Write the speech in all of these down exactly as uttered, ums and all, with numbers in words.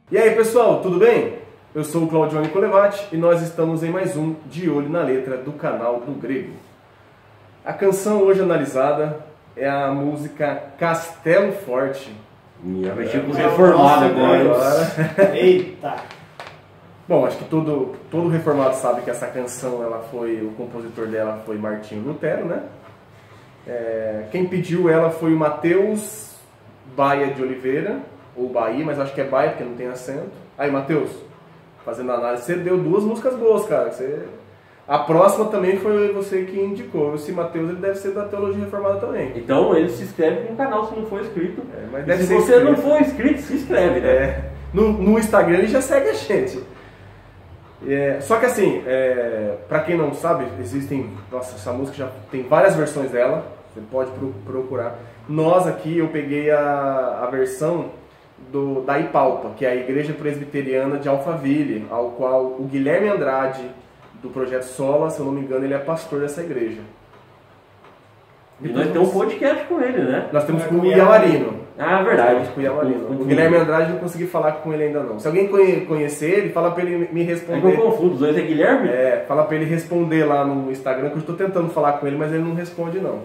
E aí pessoal, tudo bem? Eu sou o Claudione Colevati e nós estamos em mais um De Olho na Letra do canal do Grego. A canção hoje analisada é a música Castelo Forte. Minha, mexeu com os reformados agora. Eita! Bom, acho que todo, todo reformado sabe que essa canção, ela foi, o compositor dela foi Martinho Lutero, né? É, quem pediu ela foi o Mateus Baia de Oliveira, ou Bahia, mas acho que é Baia porque não tem acento. Aí, Mateus, fazendo análise, você deu duas músicas boas, cara. Você... A próxima também foi você que indicou. Esse Mateus, ele deve ser da Teologia Reformada também. Então ele se inscreve no canal se não for inscrito. É, mas deve se ser você inscrito. não for inscrito, se inscreve, né? É, no, no Instagram ele já segue a gente. É, só que assim, é, pra quem não sabe, existem... Nossa, essa música já tem várias versões dela. Você pode procurar. Nós aqui, eu peguei a, a versão do, da Ipalpa, que é a Igreja Presbiteriana de Alphaville, ao qual o Guilherme Andrade, do Projeto Sola, se eu não me engano, ele é pastor dessa igreja. E nós temos um podcast com ele, né? Nós temos com o Iamarino. Ah, verdade. Nós temos com o Iamarino. O Guilherme Andrade não consegui falar com ele ainda não. Se alguém conhecer ele, fala pra ele me responder. É que eu confundo, os dois é Guilherme? É, fala pra ele responder lá no Instagram, que eu estou tentando falar com ele, mas ele não responde não.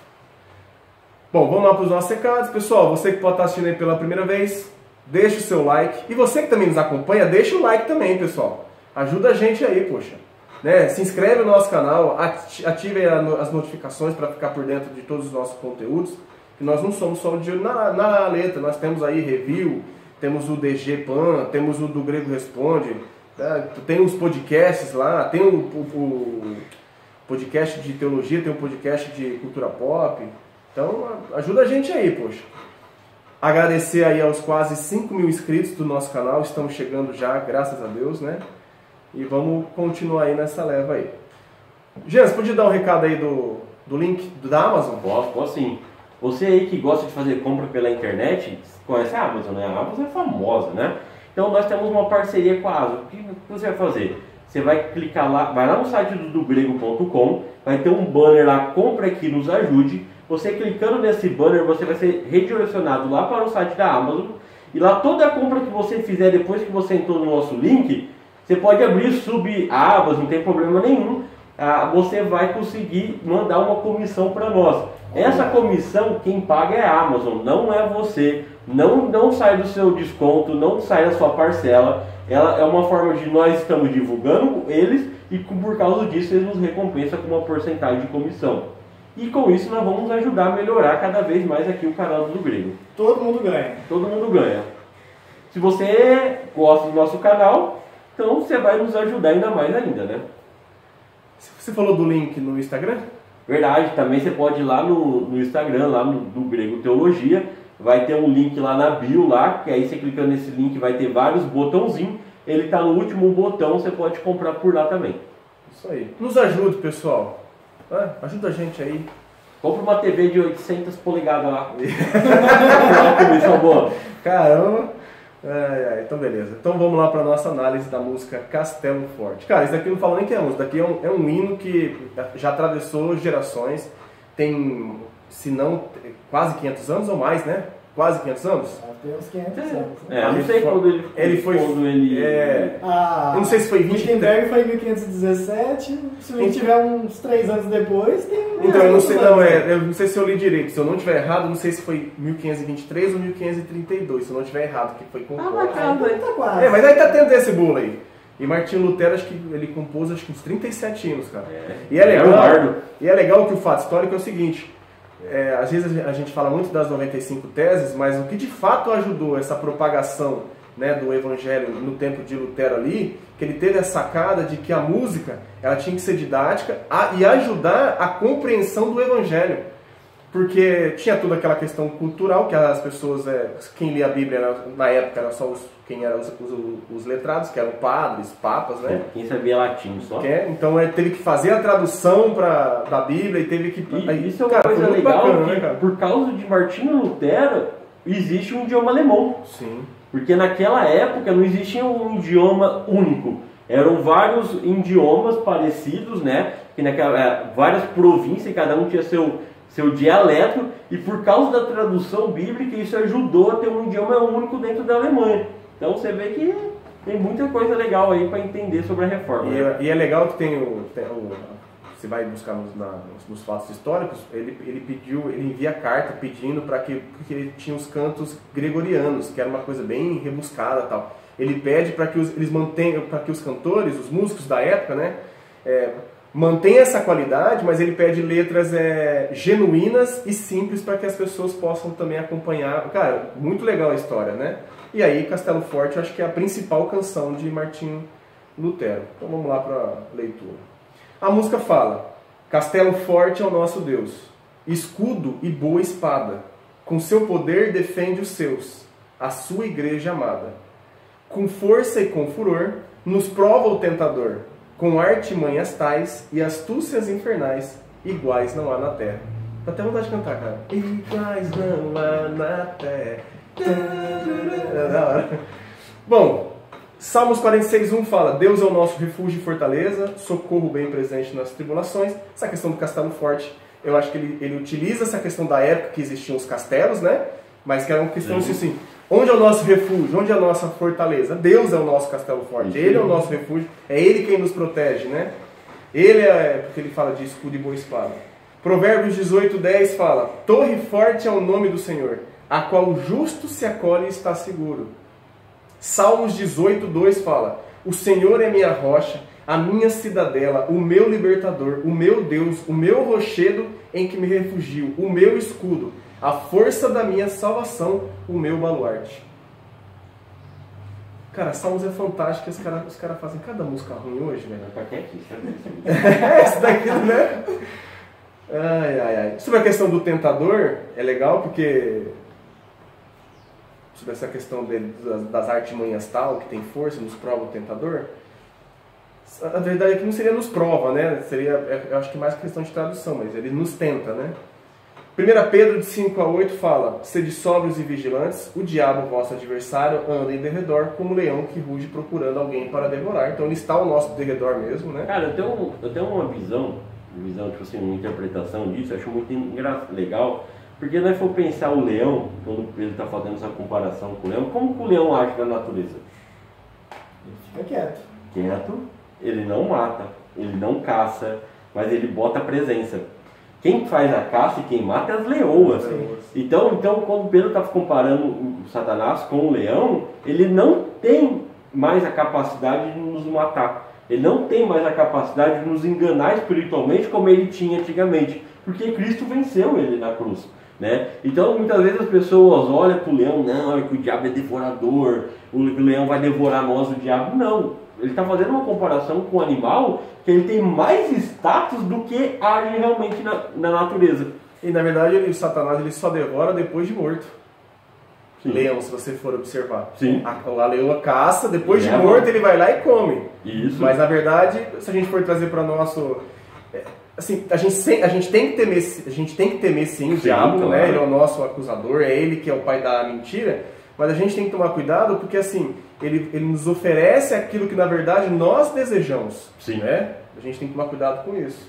Bom, vamos lá para os nossos recados. Pessoal, você que pode estar assistindo aí pela primeira vez, deixa o seu like. E você que também nos acompanha, deixa o like também, pessoal. Ajuda a gente aí, poxa. Né? Se inscreve no nosso canal, ative as notificações para ficar por dentro de todos os nossos conteúdos. Que nós não somos só de olho na, na letra, nós temos aí review, temos o D G Pan, temos o do Grego Responde, né? Tem os podcasts lá, tem o, o, o podcast de teologia, tem o podcast de cultura pop. Então ajuda a gente aí, poxa. Agradecer aí aos quase cinco mil inscritos do nosso canal, estamos chegando já, graças a Deus, né? E vamos continuar aí nessa leva aí. Jean, você podia dar um recado aí do, do link da Amazon? Posso, posso sim. Você aí que gosta de fazer compra pela internet, conhece a Amazon, né? A Amazon é famosa, né? Então nós temos uma parceria com a Amazon. O que você vai fazer? Você vai clicar lá, vai lá no site do, do grego ponto com, vai ter um banner lá, compra aqui, nos ajude. Você clicando nesse banner, você vai ser redirecionado lá para o site da Amazon. E lá toda a compra que você fizer depois que você entrou no nosso link, você pode abrir sub-abas, não tem problema nenhum. Ah, você vai conseguir mandar uma comissão para nós. Essa comissão, quem paga é a Amazon, não é você. Não, não sai do seu desconto, não sai da sua parcela. Ela é uma forma de nós estamos divulgando eles e por causa disso eles nos recompensam com uma porcentagem de comissão. E com isso nós vamos ajudar a melhorar cada vez mais aqui o canal do Grego. Todo mundo ganha. Todo mundo ganha. Se você gosta do nosso canal, então você vai nos ajudar ainda mais ainda, né? Você falou do link no Instagram? Verdade, também você pode ir lá no, no Instagram, lá no do Grego Teologia, vai ter um link lá na bio, lá, que aí você clicando nesse link vai ter vários botãozinhos, ele está no último botão, você pode comprar por lá também. Isso aí. Nos ajude, pessoal. Ah, ajuda a gente aí. Compra uma T V de oitocentas polegadas lá. Uma comissão boa. Caramba. Ai, ai, então beleza. Então vamos lá para nossa análise da música Castelo Forte. Cara, isso daqui não fala nem que é música. Isso daqui é um, é um hino que já atravessou gerações. Tem, se não, quase quinhentos anos ou mais, né? Quase quinhentos anos? Tem uns quinhentos anos. É, eu não sei quando ele, ele foi. Quando ele... É, ah, eu não sei se foi vinte. Wittenberg foi em mil quinhentos e dezessete. Se ele tiver uns três anos depois, tem. Então, eu não sei, não, é, eu não sei se eu li direito. Se eu não tiver errado, eu não sei se foi mil quinhentos e vinte e três ou mil quinhentos e trinta e dois. Se eu não tiver errado, que foi com. Ah, bacana, Ah, tá quase. É, mas aí tá tendo esse bolo aí. E Martinho Lutero, acho que ele compôs acho que uns trinta e sete hinos, cara. É, e, é legal, é e é legal que o fato histórico é o seguinte. É, às vezes a gente fala muito das noventa e cinco teses, mas o que de fato ajudou essa propagação, né, do evangelho no tempo de Lutero ali, que ele teve a sacada de que a música ela tinha que ser didática a, e ajudar a compreensão do evangelho. Porque tinha toda aquela questão cultural, que as pessoas, é, quem lia a Bíblia era, na época era só os, quem eram os, os, os letrados, que eram padres, papas, né? Quem sabia latim só. É, então ele teve que fazer a tradução pra, da Bíblia e teve que... E aí, isso é uma cara, coisa muito legal, bacana, que né, cara? por causa de Martinho Lutero, existe um idioma alemão. Sim. Porque naquela época não existia um idioma único. Eram vários idiomas parecidos, né? Que naquela, várias províncias, cada um tinha seu, seu dialeto. E por causa da tradução bíblica, isso ajudou a ter um idioma único dentro da Alemanha. Então você vê que tem muita coisa legal aí para entender sobre a reforma. E, né? é, e é legal que tem o, tem o você vai buscar nos, na, nos, nos fatos históricos, ele, ele pediu, ele envia carta pedindo para que, porque ele tinha os cantos gregorianos, que era uma coisa bem rebuscada e tal. Ele pede para que os, eles mantenham, para que os cantores, os músicos da época, né, é, mantenham essa qualidade, mas ele pede letras é, genuínas e simples para que as pessoas possam também acompanhar. Cara, muito legal a história, né? E aí, Castelo Forte, eu acho que é a principal canção de Martinho Lutero. Então vamos lá para a leitura. A música fala: Castelo forte é o nosso Deus, escudo e boa espada, com seu poder defende os seus, a sua igreja amada. Com força e com furor, nos prova o tentador, com artimanhas tais e astúcias infernais, iguais não há na terra. Dá até vontade de cantar, cara. Iguais não há na terra. É da hora. Bom, Salmos quarenta e seis, um fala: Deus é o nosso refúgio e fortaleza, socorro bem presente nas tribulações. Essa questão do castelo forte, eu acho que ele, ele utiliza essa questão da época que existiam os castelos, né? Mas que era uma questão assim, assim, onde é o nosso refúgio? Onde é a nossa fortaleza? Deus é o nosso castelo forte, Ele é o nosso refúgio, é Ele quem nos protege, né? Ele é, porque ele fala de escudo e boa espada. Provérbios dezoito, dez fala: Torre forte é o nome do Senhor, a qual o justo se acolhe e está seguro. Salmos dezoito, dois fala: O Senhor é minha rocha, a minha cidadela, o meu libertador, o meu Deus, o meu rochedo em que me refugio, o meu escudo, a força da minha salvação, o meu baluarte. Cara, Salmos é fantástico, os caras os cara fazem cada música ruim hoje, velho. Pra quem é aqui? É, esse daqui, né? Ai, ai, ai. Sobre a questão do tentador, é legal porque... sobre essa questão dele, das, das artimanhas tal, que tem força, nos prova o tentador. A verdade é que não seria nos prova, né? Seria, eu acho que mais questão de tradução, mas ele nos tenta, né? primeira Pedro de cinco a oito fala: Sede sóbrios e vigilantes, o diabo, vosso adversário, anda em derredor como um leão que ruge procurando alguém para devorar. Então ele está ao nosso derredor mesmo, né? Cara, eu tenho, eu tenho uma visão, visão, tipo assim, uma interpretação disso, eu acho muito engra- legal. Porque nós for pensar o leão, quando ele está fazendo essa comparação com o leão, como que o leão age na natureza? Ele fica quieto. Quieto, ele não mata, ele não caça, mas ele bota a presença. Quem faz a caça e quem mata é as leoas. Então, então quando Pedro está comparando o Satanás com o leão, ele não tem mais a capacidade de nos matar. Ele não tem mais a capacidade de nos enganar espiritualmente como ele tinha antigamente. Porque Cristo venceu ele na cruz. Né? Então muitas vezes as pessoas olham para o leão, não, é que o diabo é devorador, o leão vai devorar nós, o diabo. Não, ele está fazendo uma comparação com o animal que ele tem mais status do que age realmente na, na natureza. E na verdade ele, o Satanás ele só devora depois de morto. Sim. Leão, se você for observar. Sim. A, a leoa caça, depois Ele de é morto bom. ele vai lá e come. Isso. Mas na verdade, se a gente for trazer para nosso... Assim, a gente, a gente tem que temer, a gente tem que temer sim o Sim, diabo, claro. né? Ele é o nosso acusador, é ele que é o pai da mentira, mas a gente tem que tomar cuidado porque assim, ele, ele nos oferece aquilo que na verdade nós desejamos, Sim. né? A gente tem que tomar cuidado com isso.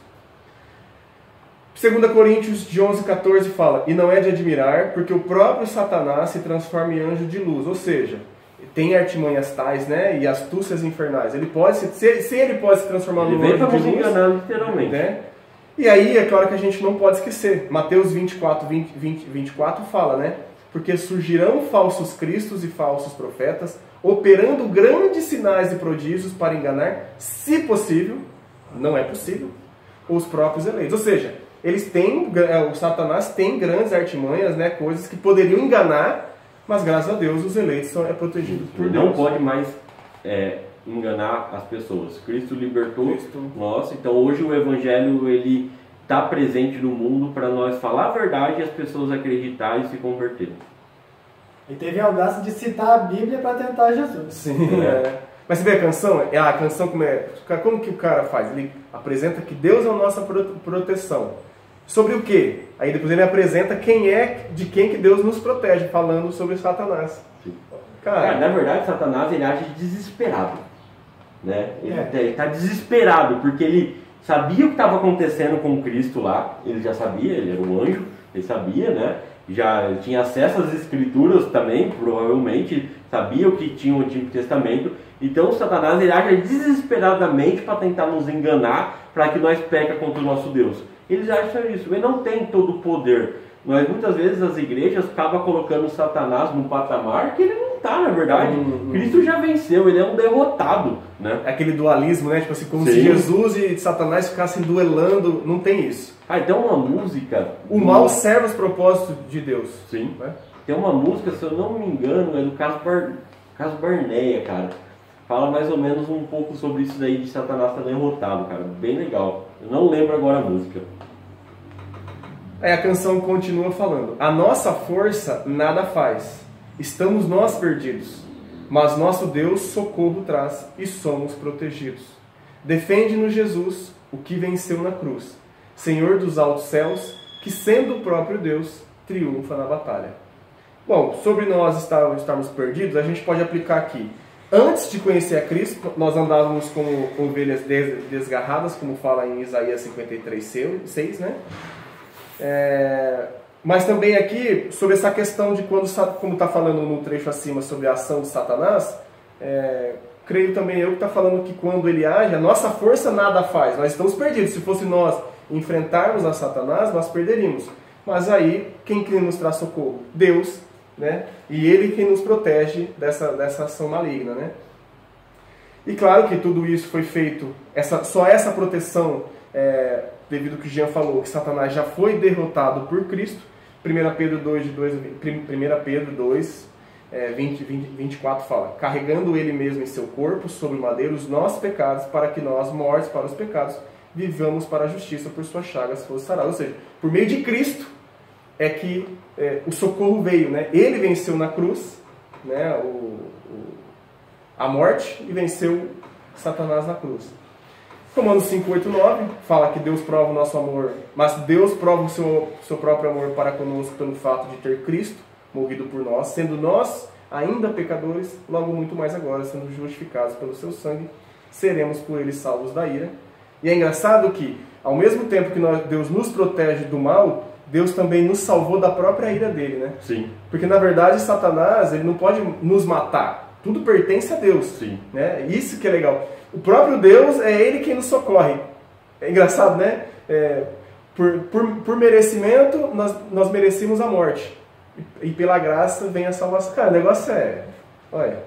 segunda Coríntios de onze, quatorze fala: E não é de admirar, porque o próprio Satanás se transforma em anjo de luz, ou seja, tem artimanhas tais, né? E astúcias infernais. Ele pode se, se, se ele pode se transformar Ele no vem anjo para de nos luz, enganar literalmente. né? E aí, é claro que a gente não pode esquecer. Mateus vinte e quatro, vinte, vinte, vinte e quatro fala, né? Porque surgirão falsos cristos e falsos profetas, operando grandes sinais e prodígios para enganar, se possível, não é possível, os próprios eleitos. Ou seja, eles têm, o Satanás tem grandes artimanhas, né? Coisas que poderiam enganar, mas graças a Deus os eleitos são é protegidos por Ele Deus. não pode mais é, enganar as pessoas. Cristo libertou Cristo. nós, então hoje o Evangelho ele está presente no mundo para nós falar a verdade e as pessoas acreditarem e se converterem. Ele teve a audácia de citar a Bíblia para tentar Jesus. Sim, é. Mas você vê a canção? É a canção como é? Como que o cara faz? Ele apresenta que Deus é a nossa proteção. Sobre o quê? Aí depois ele apresenta quem é, de quem que Deus nos protege, falando sobre Satanás. Sim. Cara, Cara, na verdade, Satanás ele age desesperado. Né? Ele É. está desesperado, porque ele sabia o que estava acontecendo com Cristo lá, ele já sabia, ele era um anjo, ele sabia, né? Já tinha acesso às escrituras também, provavelmente, sabia o que tinha o Antigo Testamento. Então Satanás ele age desesperadamente para tentar nos enganar, para que nós peca contra o nosso Deus. Eles acham isso, ele não tem todo o poder. Nós muitas vezes as igrejas acabam colocando Satanás num patamar que ele não está, na verdade. Uhum. Cristo já venceu, ele é um derrotado, né? É aquele dualismo, né? Tipo assim, como Sim. se Jesus e Satanás ficassem duelando, não tem isso. Ah, tem uma música... O mal uma... serve os propósitos de Deus. Sim. Né? Tem uma música, se eu não me engano, é do caso, Bar... caso Barneia, cara. Fala mais ou menos um pouco sobre isso daí de Satanás estar derrotado, cara. Bem legal. Eu não lembro agora a música. Aí a canção continua falando: a nossa força nada faz, estamos nós perdidos, mas nosso Deus socorro traz e somos protegidos. Defende-nos Jesus, o que venceu na cruz, Senhor dos altos céus, que sendo o próprio Deus, triunfa na batalha. Bom, sobre nós estarmos perdidos, a gente pode aplicar aqui. Antes de conhecer a Cristo, nós andávamos como ovelhas desgarradas, como fala em Isaías cinquenta e três, seis, né? É, mas também aqui, sobre essa questão de quando, como está falando no trecho acima sobre a ação de Satanás, é, creio também eu que está falando que quando ele age, a nossa força nada faz, nós estamos perdidos. Se fosse nós enfrentarmos a Satanás, nós perderíamos. Mas aí, quem que nos traz socorro? Deus, né? E ele quem nos protege dessa, dessa ação maligna, né? E claro que tudo isso foi feito, essa, só essa proteção... É, devido ao que o Jean falou, que Satanás já foi derrotado por Cristo. primeira Pedro dois, é, vinte, vinte, vinte e quatro fala: carregando ele mesmo em seu corpo, sobre o madeiro, os nossos pecados, para que nós, mortos para os pecados, vivamos para a justiça, por suas chagas fosse sarado. Ou seja, por meio de Cristo é que é, o socorro veio, né? Ele venceu na cruz, né, o, o, a morte, e venceu Satanás na cruz. Romanos cinco, oito, nove fala que Deus prova o nosso amor, mas Deus prova o seu, seu próprio amor para conosco pelo fato de ter Cristo morrido por nós, sendo nós ainda pecadores, logo muito mais agora, sendo justificados pelo seu sangue, seremos por ele salvos da ira. E é engraçado que, ao mesmo tempo que nós, Deus nos protege do mal, Deus também nos salvou da própria ira dele, né? Sim. Porque na verdade Satanás, ele não pode nos matar, tudo pertence a Deus. Sim. Né? Isso que é legal. O próprio Deus é Ele quem nos socorre. É engraçado, né? É, por, por, por merecimento, nós, nós merecemos a morte. E, e pela graça vem a salvação. Cara, o negócio é... Olha...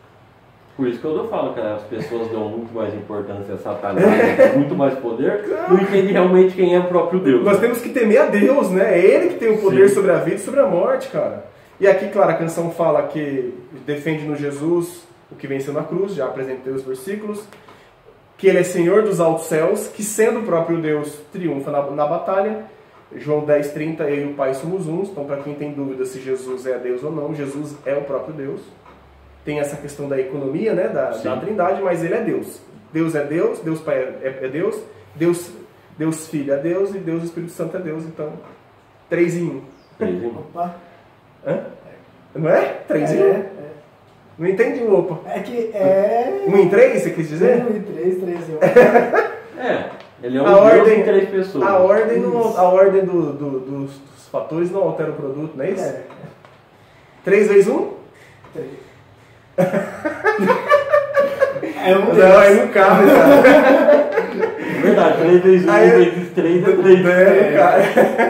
Por isso que eu falo que as pessoas dão muito mais importância a Satanás, muito mais poder, não entendem realmente quem é o próprio Deus. Nós né? temos que temer a Deus, né? É Ele que tem o poder Sim. sobre a vida e sobre a morte, cara. E aqui, claro, a canção fala que defende no Jesus... o que venceu na cruz, já apresentei os versículos, que ele é Senhor dos altos céus, que sendo o próprio Deus triunfa na, na batalha. João dez, trinta, eu e o Pai somos uns. Então, para quem tem dúvida se Jesus é Deus ou não, Jesus é o próprio Deus. Tem essa questão da economia, né, da, da Trindade, mas ele é Deus. Deus é Deus, Deus Pai é, é Deus, Deus, Deus Filho é Deus e Deus Espírito Santo é Deus. Então, três em um. Três em um. Opa. Hã? Não é? Três em um? É, é. Não entendi o opa. É que é... Um em três, você quis dizer? Um em três, três em um. É, ele é um a Deus ordem, em três pessoas. A ordem, não, a ordem do, do, dos, dos fatores não altera o produto, não é isso? É. Três vezes um? Três. É um não, aí não cabe, cara. Verdade, três vezes um aí, vezes três é três. É, é, cara.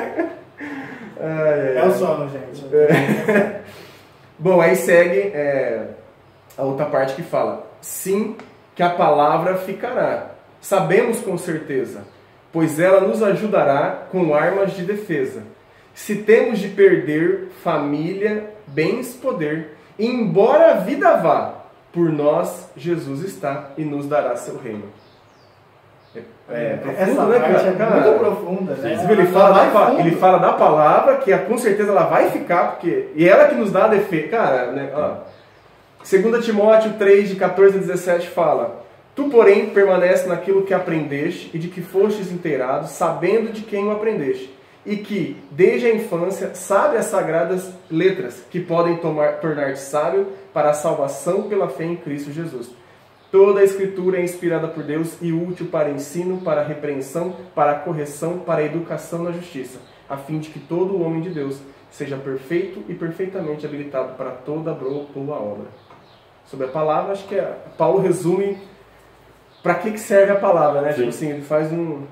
É, é o sono, gente. É. Bom, aí segue é, a outra parte que fala: sim, que a palavra ficará. Sabemos com certeza, pois ela nos ajudará com armas de defesa. Se temos de perder família, bens, poder, embora a vida vá, por nós Jesus está e nos dará seu reino. É, profundo, essa né, parte é cara? muito profunda, né? Ele fala, da, ele fala da palavra, que com certeza ela vai ficar, porque e ela que nos dá a defesa. Cara, né, ó, dois Timóteo três, de quatorze a dezessete fala: tu, porém, permanece naquilo que aprendeste e de que fostes inteirado, sabendo de quem o aprendeste, e que, desde a infância, sabe as sagradas letras, que podem tomar, tornar-te sábio para a salvação pela fé em Cristo Jesus. Toda a Escritura é inspirada por Deus e útil para ensino, para repreensão, para correção, para educação na justiça, a fim de que todo o homem de Deus seja perfeito e perfeitamente habilitado para toda boa obra. Sobre a palavra, acho que é, Paulo resume para que, que serve a palavra, né? Sim. Tipo assim, ele faz um...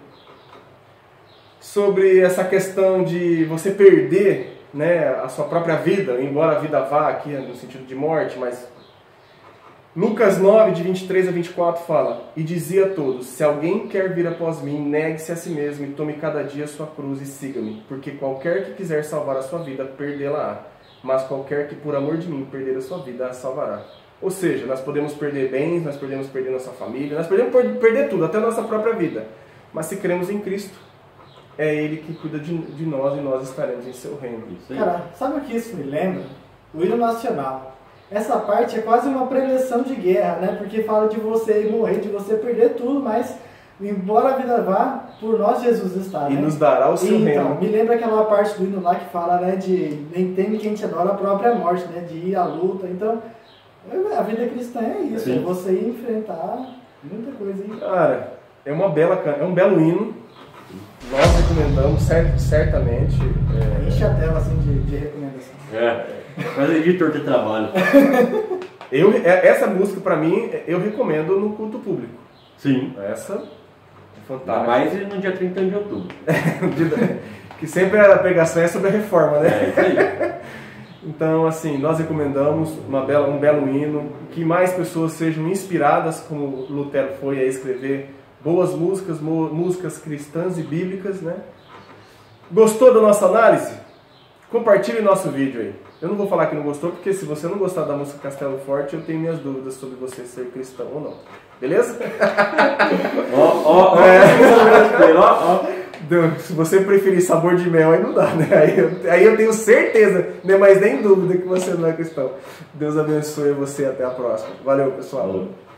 Sobre essa questão de você perder, né, a sua própria vida, embora a vida vá aqui no sentido de morte, mas Lucas nove, de vinte e três a vinte e quatro fala: E dizia a todos, se alguém quer vir após mim, negue-se a si mesmo e tome cada dia a sua cruz e siga-me, porque qualquer que quiser salvar a sua vida, perdê-la-á, mas qualquer que por amor de mim perder a sua vida, a salvará. Ou seja, nós podemos perder bens, nós podemos perder nossa família, nós podemos perder tudo, até a nossa própria vida, mas se cremos em Cristo, é Ele que cuida de, de nós e nós estaremos em seu reino. Isso aí. Cara, sabe o que isso me lembra? O hino nacional. Essa parte é quase uma preleção de guerra, né? Porque fala de você ir morrer, de você perder tudo, mas embora a vida vá, por nós Jesus está, E né? nos dará o seu Então, reino. me lembra aquela parte do hino lá que fala, né, de nem teme quem te adora a própria morte, né? De ir à luta. Então, a vida cristã é isso, Sim. é você enfrentar muita coisa aí. Cara, é, uma bela, can- é um belo hino. Nós recomendamos cer- certamente. é, Enche a tela assim de, de recomendação. É, mas editor de trabalho. eu, é- essa música, pra mim, eu recomendo no culto público. Sim. Essa é Ainda fantástica. mais no dia trinta de outubro. Que sempre a pregação é sobre a reforma, né? É isso aí. Então, assim, nós recomendamos uma bela, um belo hino, que mais pessoas sejam inspiradas, como Lutero foi, a escrever boas músicas, mo- músicas cristãs e bíblicas, né? Gostou da nossa análise? Compartilhe nosso vídeo aí. Eu não vou falar que não gostou, porque se você não gostar da música Castelo Forte, eu tenho minhas dúvidas sobre você ser cristão ou não. Beleza? Ó, ó, ó. É. Ó, ó. Do- Se você preferir sabor de mel, aí não dá, né? Aí eu, aí eu tenho certeza, não é mais nem dúvida que você não é cristão. Deus abençoe você, até a próxima. Valeu, pessoal. Falou.